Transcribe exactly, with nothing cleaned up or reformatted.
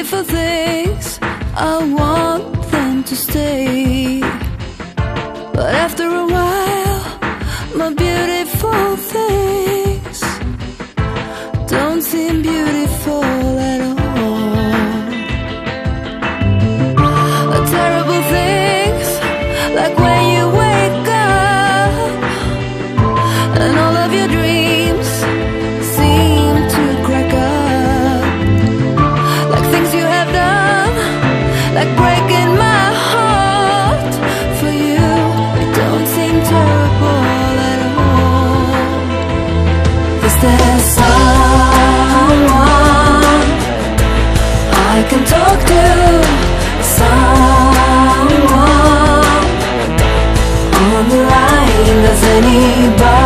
beautiful things, I want them to stay. But after a while, my beautiful things don't seem beautiful at all. Terrible things, like when you wake up and all of your dreams seem to crack up. Like things you have done, like breaking my heart. For you, it don't seem terrible at all. Is there someone I can talk to? Someone on the line, does anybody